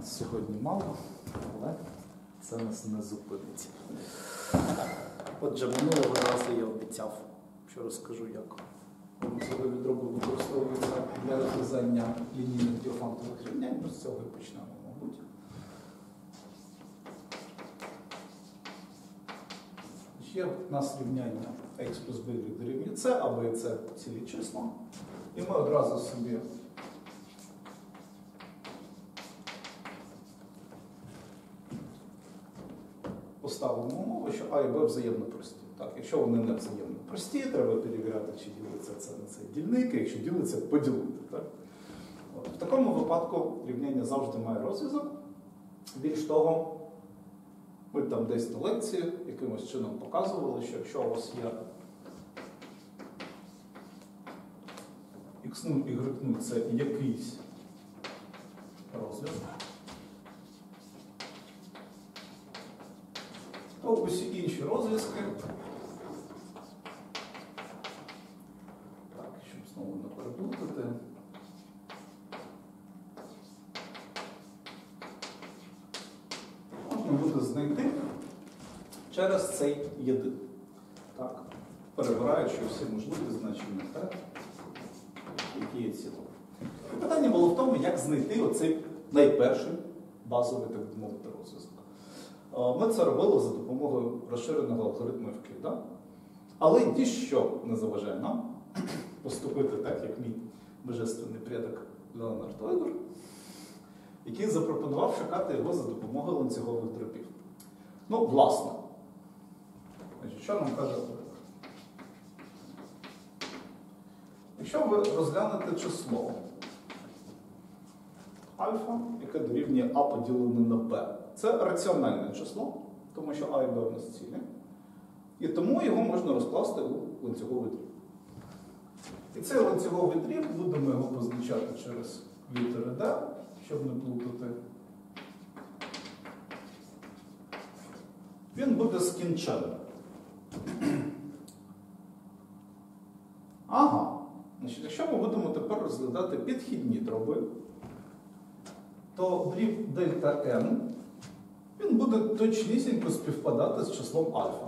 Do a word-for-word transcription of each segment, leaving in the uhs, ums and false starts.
нас сьогодні мало, але це нас не зупинить. Отже, минулого разу я обіцяв, що розкажу, як ланцюгові дроби використовуються для розв'язання лінійних діофантових рівнянь. Ну, з цього і почнемо, мабуть. Є в нас рівняння x плюс b дорівнює c, а b і c цілі числа. І ми одразу собі поставимо умову, що а і b взаємно прості. Так, якщо вони не взаємно прості, треба перевіряти, чи ділиться це на цей дільник, а якщо ділиться, поділити. Так? От. В такому випадку рівняння завжди має розв'язок. Більш того, ми там десь на лекції якимось чином показували, що якщо у вас є х нуль, y нуль це якийсь розв'язок, то усі інші розв'язки, так, щоб знову не переплутати, можна буде знайти через цей єдин, так, перебираючи всі можливі значення t, які є цілими. Питання було в тому, як знайти оцей найперший базовий, так би мовити, розв'язок. Ми це робили за допомогою розширеного алгоритму Евкліда. Але ніщо не заважає нам поступити так, як мій божественний предок Леонард Ойгер, який запропонував шукати його за допомогою ланцюгових дробів. Ну, власне. Значить, що нам каже Ойгер? Якщо ви розглянете число альфа, яке дорівнює а поділене на b, це раціональне число, тому що а і b у нас цілі. І тому його можна розкласти у ланцюговий дріб. І цей ланцюговий дріб, будемо його позначати через літери d, щоб не плутати. Він буде скінченним. Ага. Значить, якщо ми будемо тепер розглядати підхідні дроби, то дріб дельта n, він буде точнісінько співпадати з числом альфа.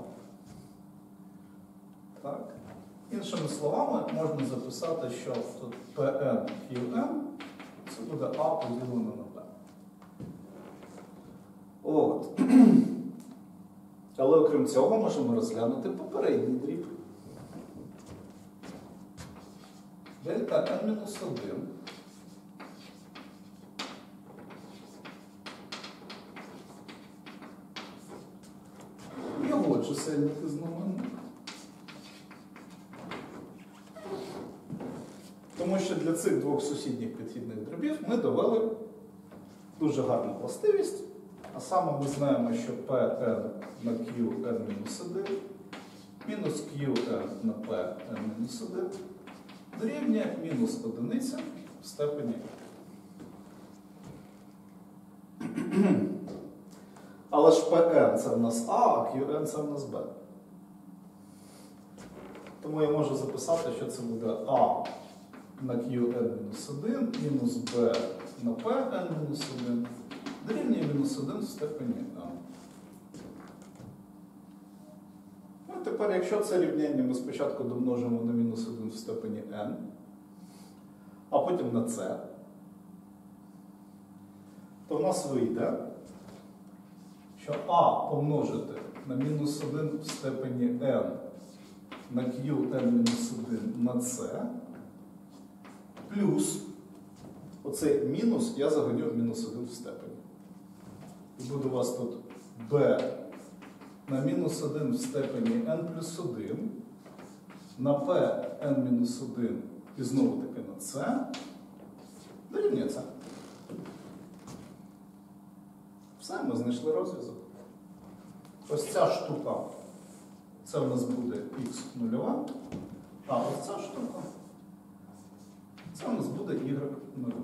Так. Іншими словами, можна записати, що тут Pn Qn це буде А поділене на b. От. Але окрім цього можемо розглянути попередній дріб. Дельта n мінус один. Його чисельник і знаменник. Тому що для цих двох сусідніх підхідних дробів ми довели дуже гарну властивість. А саме ми знаємо, що Pn на Qn мінус один мінус Qn на Pn мінус один дорівнює мінус одиниця в степені. Але ж Pn це в нас А, а Qn це в нас Б. Тому я можу записати, що це буде А на Qn мінус один мінус b на Pn мінус один дорівнює мінус один в степені А. Ну, тепер, якщо це рівняння ми спочатку домножимо на мінус один в степені n, а потім на c, то в нас вийде, що А помножити на мінус один в степені n на Qn мінус один на c, плюс оцей мінус я загоню в мінус один в степені. І буде у вас тут b на мінус один в степені n плюс один на p n мінус один і знову таки на c дорівнює c. Все, ми знайшли розв'язок. Ось ця штука, це в нас буде х нульова, а ось ця штука, це у нас буде y нульова.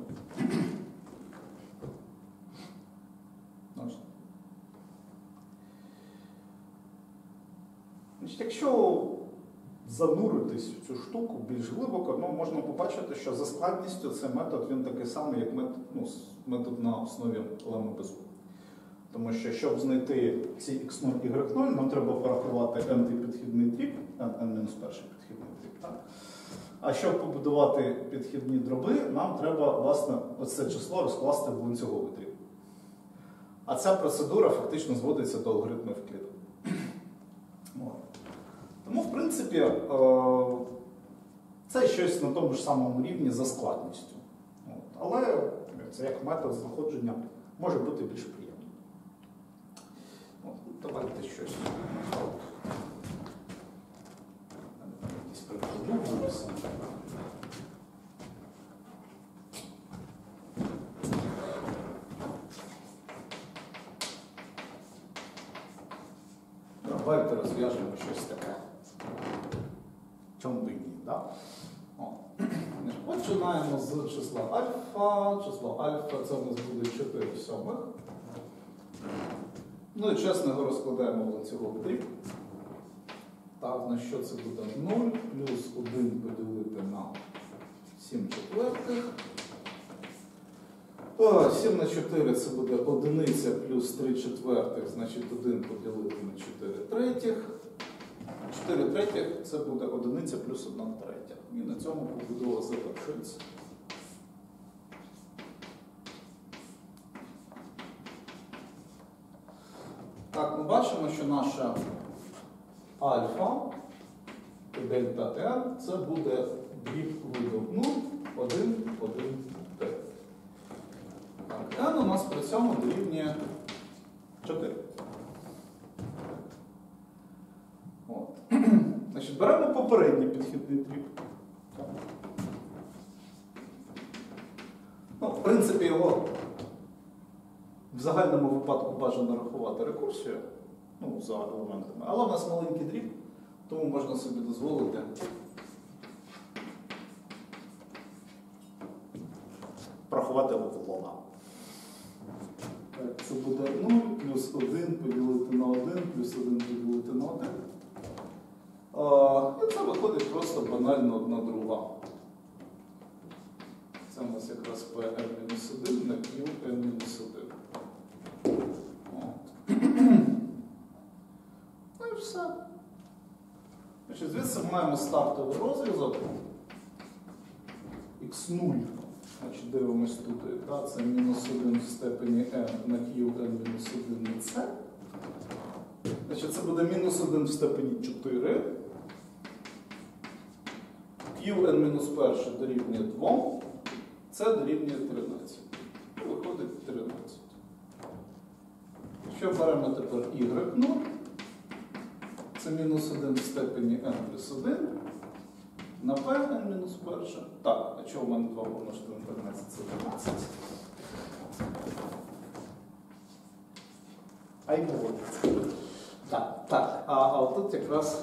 Значить, якщо зануритись в цю штуку більш глибоко, ну, можна побачити, що за складністю цей метод він такий самий, як метод, ну, метод на основі леми безу. Тому що, щоб знайти ці ікс нуль, ігрек нуль, нам треба порахувати n-й підхідний дріб, n-1 підхідний дріб. Так? А щоб побудувати підхідні дроби, нам треба, власне, оце число розкласти в ланцюговий дріб. А ця процедура фактично зводиться до алгоритмів Евкліда. Тому, в принципі, це щось на тому ж самому рівні за складністю. Але це як метод знаходження може бути більш приємним. Давайте щось. Якісь приклади. Давайте розв'яжемо щось таке. Чому би ні, так? Починаємо з числа альфа. Число альфа це у нас буде чотири сьомих. Ну і чесно його розкладаємо в ланцюговий дріб. Так, на що це буде нуль плюс один поділити на сім четвертих. О, сім на чотири це буде одиниця плюс три четвертих, значить один поділити на чотири третіх. чотири третіх це буде одиниця плюс одна третя. І на цьому побудова завершується. Так, ми бачимо, що наша альфа і дельта n це буде дріб виду нуль, один, один, три. Так, n у нас при цьому дорівнює чотири. От. Значить, беремо попередній підхідний дріб. Ну, в принципі, його в загальному випадку бажано рахувати рекурсію, ну, за елементами, але у нас маленький дріб, тому можна собі дозволити порахувати лога. Це буде нуль плюс один поділити на один плюс один поділити на один. А, і це виходить просто банально одна друга. Це у нас якраз пі ен мінус один на к'ю ен мінус один. Ну і все. Значить, звідси ми маємо стартовий розв'язок. ікс нуль. Значить, дивимось тут, та, це мінус один в степені n на к'ю ен мінус один на c. Значить, це буде мінус один в степені чотири. к'ю ен мінус один дорівнює два, це дорівнює тринадцять. І виходить тринадцять. Що беремо тепер ігрек нуль? Це мінус один в степені n плюс один. На p n мінус один. Так, а чого в мене два помножити на тринадцять? Це тринадцять. А й говорить. Так, так. А, а отут якраз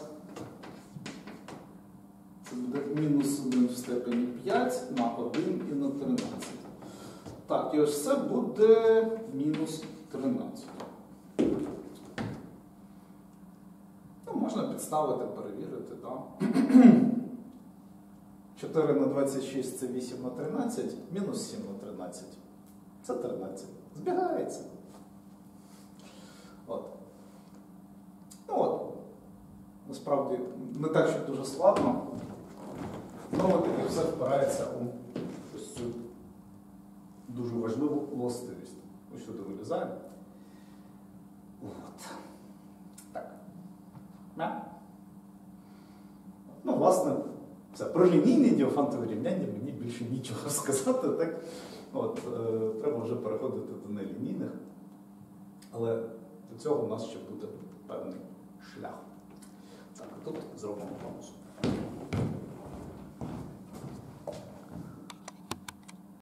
це буде мінус один в степені п'ять на один і на тринадцять. Так, і ось це буде мінус тринадцять. Ну, можна підставити, перевірити, так. чотири на двадцять шість це вісім на тринадцять, мінус сім на тринадцять. Це тринадцять. Збігається. От. Ну от. Насправді, не так, що дуже складно. Знову таки все впирається у ось цю дуже важливу властивість. Ось сюди вилізаємо. От. Так. Не? Ну, власне, це про лінійні діофантові рівняння мені більше нічого сказати. Так? От, е, треба вже переходити до нелінійних. Але до цього у нас ще буде певний шлях. Так, тут зробимо паузу.